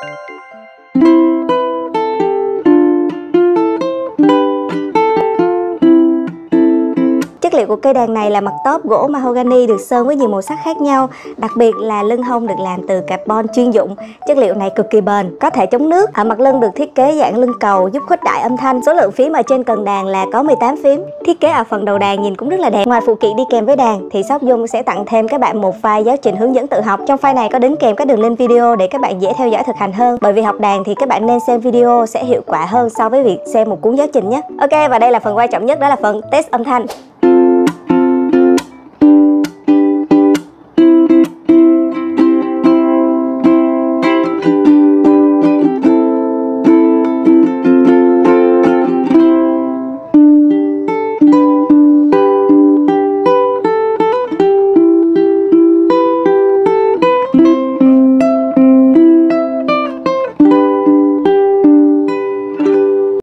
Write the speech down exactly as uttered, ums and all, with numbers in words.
Chất liệu của cây đàn này là mặt tóp gỗ mahogany được sơn với nhiều màu sắc khác nhau, đặc biệt là lưng hông được làm từ carbon chuyên dụng. Chất liệu này cực kỳ bền, có thể chống nước. Ở mặt lưng được thiết kế dạng lưng cầu giúp khuếch đại âm thanh. Số lượng phím ở trên cần đàn là có mười tám phím. Thiết kế ở phần đầu đàn nhìn cũng rất là đẹp. Ngoài phụ kiện đi kèm với đàn thì shop Dung sẽ tặng thêm các bạn một file giáo trình hướng dẫn tự học. Trong file này có đính kèm các đường link video để các bạn dễ theo dõi thực hành hơn. Bởi vì học đàn thì các bạn nên xem video sẽ hiệu quả hơn so với việc xem một cuốn giáo trình nhé. Ok, và đây là phần quan trọng nhất, đó là phần test âm thanh.